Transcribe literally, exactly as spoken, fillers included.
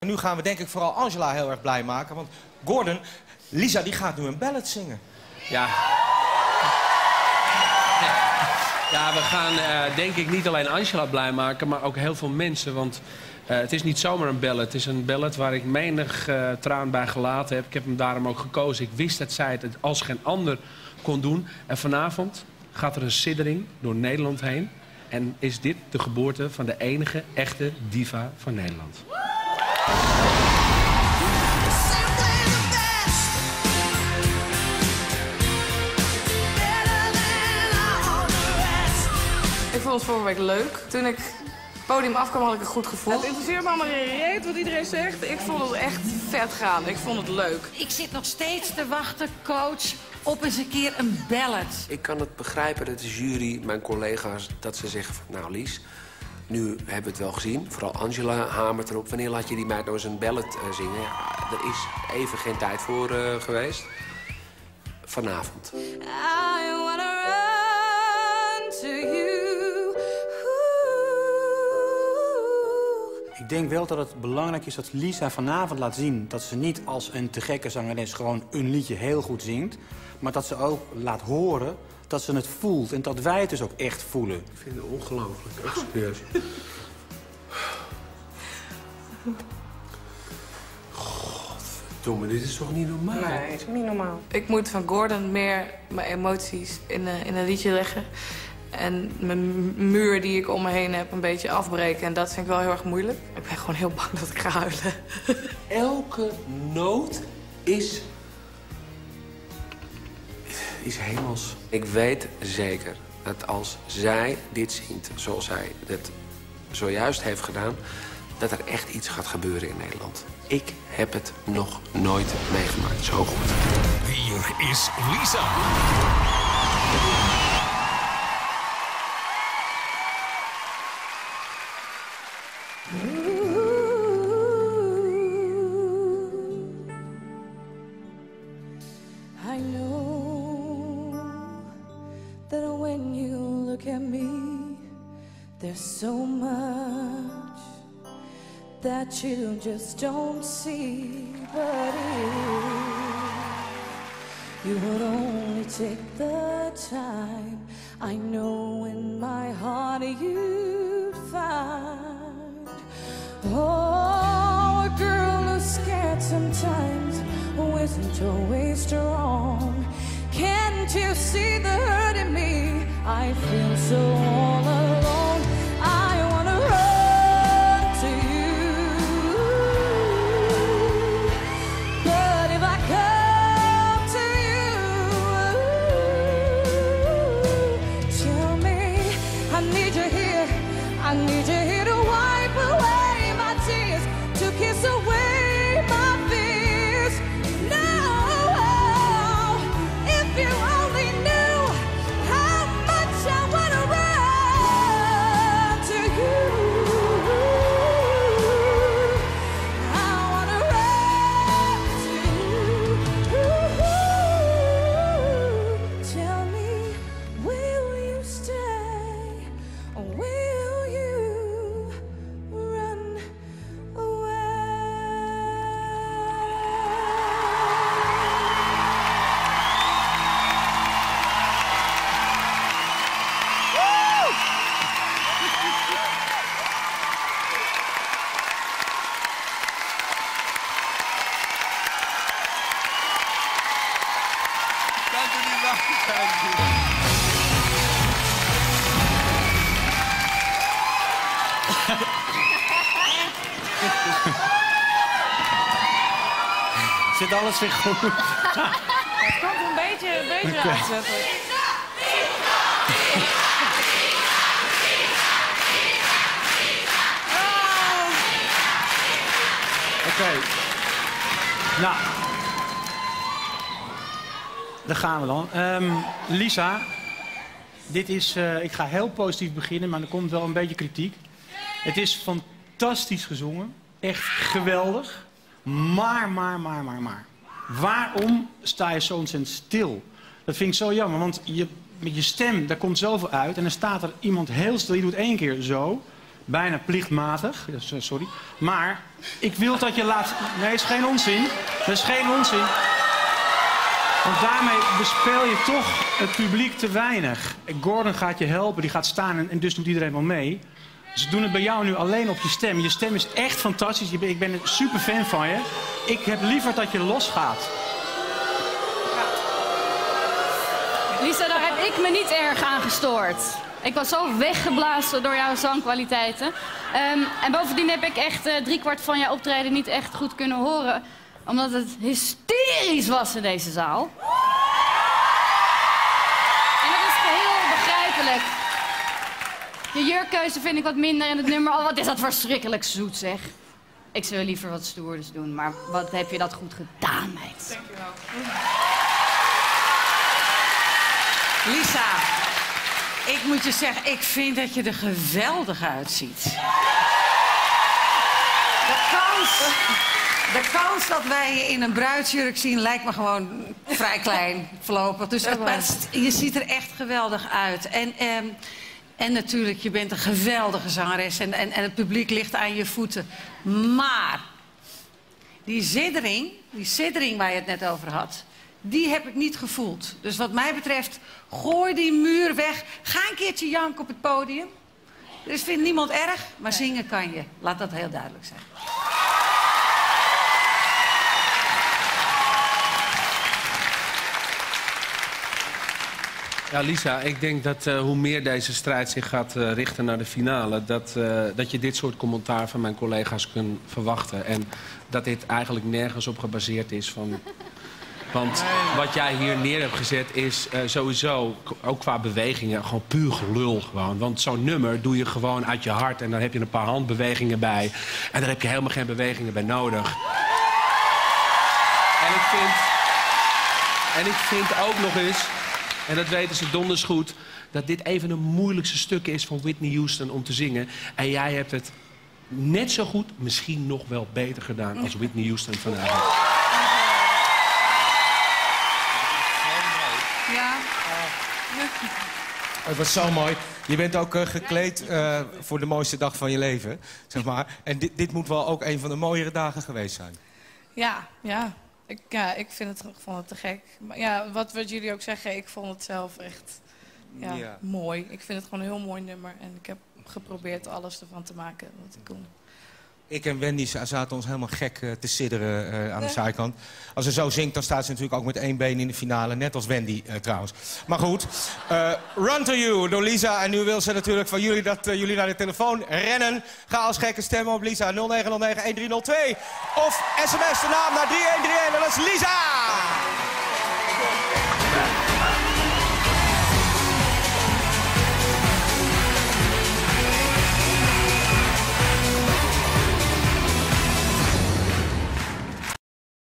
En nu gaan we denk ik vooral Angela heel erg blij maken. Want Gordon, Lisa die gaat nu een ballad zingen. Ja. Ja, we gaan uh, denk ik niet alleen Angela blij maken, maar ook heel veel mensen. Want uh, het is niet zomaar een ballad. Het is een ballad waar ik menig uh, traan bij gelaten heb. Ik heb hem daarom ook gekozen. Ik wist dat zij het als geen ander kon doen. En vanavond gaat er een siddering door Nederland heen. En is dit de geboorte van de enige echte diva van Nederland. Ik vond het vorige week leuk. Toen ik het podium afkwam had ik een goed gevoel. Het interesseert me allemaal reet wat iedereen zegt. Ik vond het echt vet gaan. Ik vond het leuk. Ik zit nog steeds te wachten, coach, op eens een keer een ballad. Ik kan het begrijpen dat de jury, mijn collega's, dat ze zeggen van... nou Lies, nu hebben we het wel gezien. Vooral Angela hamert erop. Wanneer laat je die meid nou eens een ballad uh, zingen? Ja, er is even geen tijd voor uh, geweest. Vanavond. I wanna run to you. Ik denk wel dat het belangrijk is dat Lisa vanavond laat zien... dat ze niet als een te gekke zangeres gewoon een liedje heel goed zingt... maar dat ze ook laat horen dat ze het voelt en dat wij het dus ook echt voelen. Ik vind het ongelooflijk. Echt serieus. Godverdomme, dit is toch niet normaal? Nee, het is niet normaal. Ik moet van Gordon meer mijn emoties in, uh, in een liedje leggen. En mijn muur die ik om me heen heb een beetje afbreken. En dat vind ik wel heel erg moeilijk. Ik ben gewoon heel bang dat ik ga huilen. Elke noot is... is hemels. Ik weet zeker dat als zij dit zingt zoals zij het zojuist heeft gedaan... dat er echt iets gaat gebeuren in Nederland. Ik heb het nog nooit meegemaakt. Zo goed. Hier is Lisa. I know that when you look at me, there's so much that you just don't see. But if you would only take the time, I know in my heart you'd find, oh, a girl who's scared sometimes isn't always strong. Can't you see the hurt in me? I feel so all alone. I wanna run to you, but if I come to you, tell me I need you here. I need you here to wipe away my tears, to kiss away my fears. Now, if you only knew how much I wanna run to you. I wanna run to you. Tell me, will you stay, or will you run away? Dank u niet wel. Dank u. Zit alles weer goed? Het komt een beetje, een beetje uitzetten. Oké. Nou. Daar gaan we dan. Um, Lisa, dit is... Uh, ik ga heel positief beginnen, maar er komt wel een beetje kritiek. Het is fantastisch gezongen. Echt geweldig. Maar, maar, maar, maar, maar. Waarom sta je zo ontzettend stil? Dat vind ik zo jammer, want je, met je stem, daar komt zoveel uit. En dan staat er iemand heel stil, die doet één keer zo. bijna plichtmatig. Ja, sorry. Maar ik wil dat je laat... Nee, dat is geen onzin. Dat is geen onzin. Want daarmee bespeel je toch het publiek te weinig. Gordon gaat je helpen, die gaat staan en, en dus doet iedereen wel mee. Ze doen het bij jou nu alleen op je stem. Je stem is echt fantastisch. Ik ben een super fan van je. Ik heb liever dat je losgaat. Lisa, daar heb ik me niet erg aan gestoord. Ik was zo weggeblazen door jouw zangkwaliteiten. Um, en bovendien heb ik echt uh, driekwart van jouw optreden niet echt goed kunnen horen. Omdat het hysterisch was in deze zaal. En dat is geheel begrijpelijk. Je jurkkeuze vind ik wat minder en het nummer... Oh, wat is dat verschrikkelijk zoet, zeg. Ik zou liever wat stoerders doen, maar wat heb je dat goed gedaan, meid. Dankjewel. Lisa, ik moet je zeggen, ik vind dat je er geweldig uitziet. De kans, de kans dat wij je in een bruidsjurk zien lijkt me gewoon vrij klein voorlopig. Dus het, het, je ziet er echt geweldig uit. En, en, en natuurlijk, je bent een geweldige zangeres en, en, en het publiek ligt aan je voeten. Maar die siddering, die siddering waar je het net over had... die heb ik niet gevoeld. Dus wat mij betreft, gooi die muur weg. Ga een keertje janken op het podium. Dus vindt niemand erg, maar zingen kan je. Laat dat heel duidelijk zijn. Ja, Lisa, ik denk dat uh, hoe meer deze strijd zich gaat uh, richten naar de finale... Dat, uh, dat je dit soort commentaar van mijn collega's kunt verwachten. En dat dit eigenlijk nergens op gebaseerd is van... Want wat jij hier neer hebt gezet is uh, sowieso, ook qua bewegingen, gewoon puur gelul gewoon. Want zo'n nummer doe je gewoon uit je hart en dan heb je een paar handbewegingen bij. En daar heb je helemaal geen bewegingen bij nodig. En ik vind, en ik vind ook nog eens, en dat weten ze donders goed, dat dit even een moeilijkste stuk is van Whitney Houston om te zingen. En jij hebt het net zo goed, misschien nog wel beter gedaan als Whitney Houston vanavond. Ja. Het was zo mooi. Je bent ook uh, gekleed uh, voor de mooiste dag van je leven, zeg maar. En dit, dit moet wel ook een van de mooiere dagen geweest zijn. Ja, ja. Ik, ja, ik vind het, ik vond het te gek. Maar ja, wat, wat jullie ook zeggen, ik vond het zelf echt ja, ja. mooi. Ik vind het gewoon een heel mooi nummer. En ik heb geprobeerd alles ervan te maken wat ik kon. Ik en Wendy zaten ons helemaal gek uh, te sidderen uh, aan de zijkant. Als ze zo zingt, dan staat ze natuurlijk ook met één been in de finale. Net als Wendy uh, trouwens. Maar goed, uh, Run to You door Lisa. En nu wil ze natuurlijk van jullie dat uh, jullie naar de telefoon rennen. Ga als gekke stemmen op Lisa nul negen nul negen een drie nul twee. Of sms de naam naar drie een drie een. En dat is Lisa!